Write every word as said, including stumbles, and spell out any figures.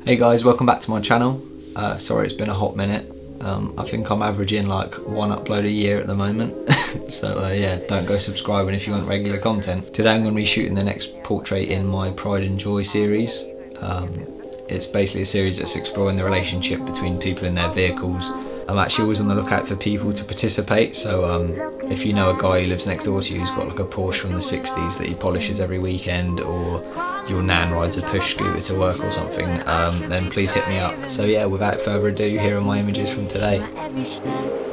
Hey guys, welcome back to my channel. Uh, sorry it's been a hot minute. Um, I think I'm averaging like one upload a year at the moment. So uh, yeah, don't go subscribing if you want regular content. Today I'm going to be shooting the next portrait in my Pride and Joy series. Um, it's basically a series that's exploring the relationship between people in their vehicles. I'm actually always on the lookout for people to participate, so um, if you know a guy who lives next door to you who's got like a Porsche from the sixties that he polishes every weekend, or your nan rides a push scooter to work or something, um, then please hit me up. So yeah, without further ado, here are my images from today.